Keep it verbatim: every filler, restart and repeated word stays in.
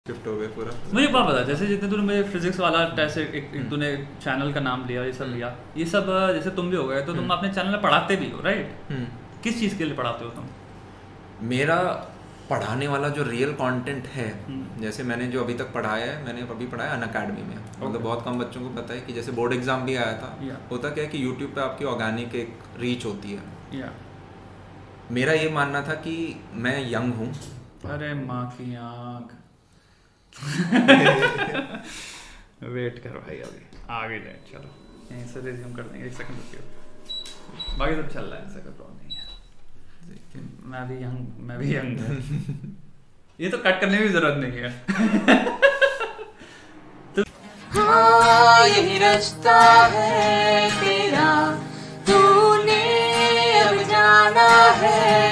Shift हो गए पूरा। मुझे बात बता, जैसे जितने तूने मुझे फिजिक्स वाला टेस्ट एक, एक तूने चैनल का नाम लिया, ये सब लिया, ये सब जैसे तुम भी हो गए तो तुम अपने चैनल में पढ़ाते भी हो, राइट? किस चीज़ के लिए पढ़ाते हो तुम? मेरा पढ़ाने वाला जो रियल कंटेंट है, जैसे मैंने जो अभी तक पढ़ाया है, मैंने अभी पढ़ाया अनअकैडमी में। मतलब okay. बहुत कम बच्चों को पता है कि जैसे बोर्ड एग्जाम भी आया था, yeah. होता क्या है कि यूट्यूब पे आपकी ऑर्गेनिक एक रीच होती है। yeah. मेरा ये मानना था कि मैं यंग हूँ। अरे माँ की आँख वेट करो भाई, अभी आगे जाए, चलो यहीं से रिज्यूम कर देंगे, एक सेकंड रुकिए। बाकी सब चल रहा है, ऐसा कोई प्रॉब्लम नहीं है। मैं भी यंग मैं भी यंग हूँ। ये तो कट करने की जरूरत नहीं है। तो हाँ यही रास्ता है तेरा, तूने अब जाना है।